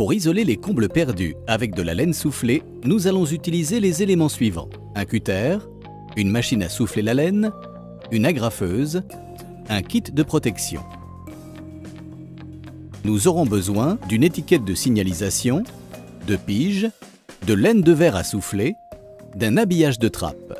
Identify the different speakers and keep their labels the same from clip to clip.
Speaker 1: Pour isoler les combles perdus avec de la laine soufflée, nous allons utiliser les éléments suivants. Un cutter, une machine à souffler la laine, une agrafeuse, un kit de protection. Nous aurons besoin d'une étiquette de signalisation, de piges, de laine de verre à souffler, d'un habillage de trappe.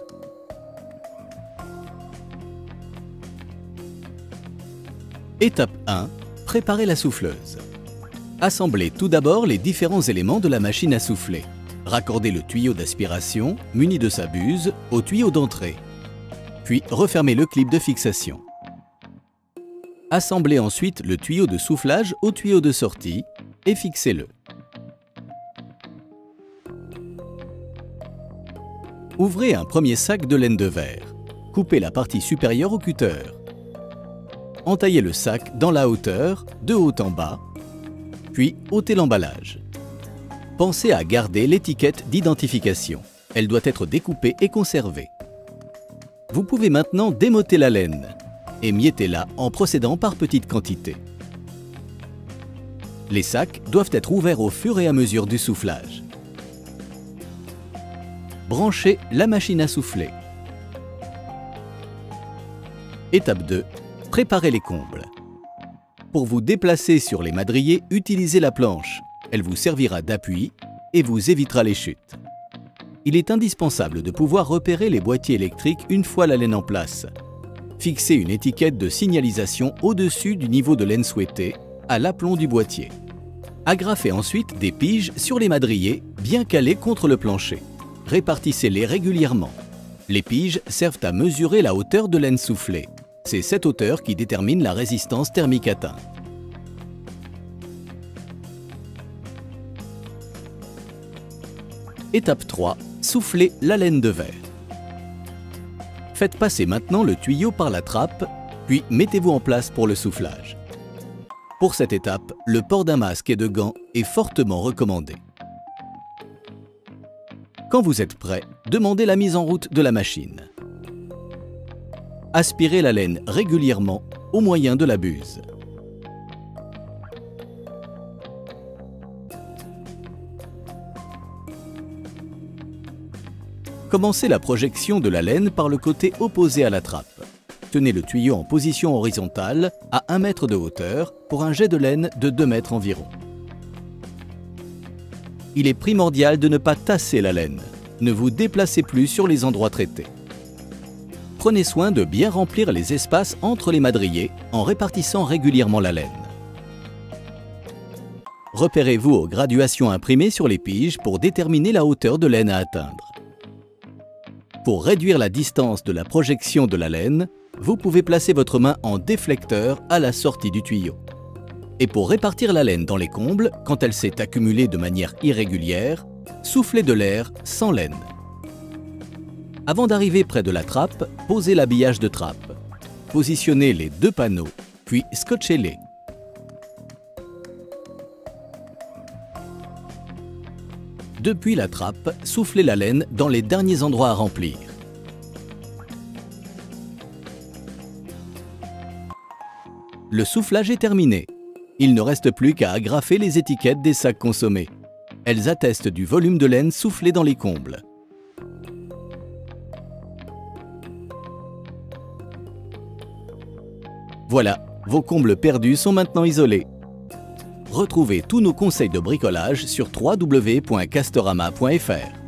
Speaker 1: Étape 1. Préparer la souffleuse. Assemblez tout d'abord les différents éléments de la machine à souffler. Raccordez le tuyau d'aspiration, muni de sa buse, au tuyau d'entrée. Puis refermez le clip de fixation. Assemblez ensuite le tuyau de soufflage au tuyau de sortie et fixez-le. Ouvrez un premier sac de laine de verre. Coupez la partie supérieure au cutter. Entaillez le sac dans la hauteur, de haut en bas, puis ôtez l'emballage. Pensez à garder l'étiquette d'identification. Elle doit être découpée et conservée. Vous pouvez maintenant démotter la laine. Émiettez-la en procédant par petites quantités. Les sacs doivent être ouverts au fur et à mesure du soufflage. Branchez la machine à souffler. Étape 2. Préparez les combles. Pour vous déplacer sur les madriers, utilisez la planche. Elle vous servira d'appui et vous évitera les chutes. Il est indispensable de pouvoir repérer les boîtiers électriques une fois la laine en place. Fixez une étiquette de signalisation au-dessus du niveau de laine souhaité, à l'aplomb du boîtier. Agrafez ensuite des piges sur les madriers, bien calés contre le plancher. Répartissez-les régulièrement. Les piges servent à mesurer la hauteur de laine soufflée. C'est cette hauteur qui détermine la résistance thermique atteinte. Étape 3. Soufflez la laine de verre. Faites passer maintenant le tuyau par la trappe, puis mettez-vous en place pour le soufflage. Pour cette étape, le port d'un masque et de gants est fortement recommandé. Quand vous êtes prêt, demandez la mise en route de la machine. Aspirez la laine régulièrement au moyen de la buse. Commencez la projection de la laine par le côté opposé à la trappe. Tenez le tuyau en position horizontale à 1 mètre de hauteur pour un jet de laine de 2 mètres environ. Il est primordial de ne pas tasser la laine. Ne vous déplacez plus sur les endroits traités. Prenez soin de bien remplir les espaces entre les madriers en répartissant régulièrement la laine. Repérez-vous aux graduations imprimées sur les piges pour déterminer la hauteur de laine à atteindre. Pour réduire la distance de la projection de la laine, vous pouvez placer votre main en déflecteur à la sortie du tuyau. Et pour répartir la laine dans les combles, quand elle s'est accumulée de manière irrégulière, soufflez de l'air sans laine. Avant d'arriver près de la trappe, posez l'habillage de trappe. Positionnez les 2 panneaux, puis scotchez-les. Depuis la trappe, soufflez la laine dans les derniers endroits à remplir. Le soufflage est terminé. Il ne reste plus qu'à agrafer les étiquettes des sacs consommés. Elles attestent du volume de laine soufflé dans les combles. Voilà, vos combles perdus sont maintenant isolés. Retrouvez tous nos conseils de bricolage sur www.castorama.fr.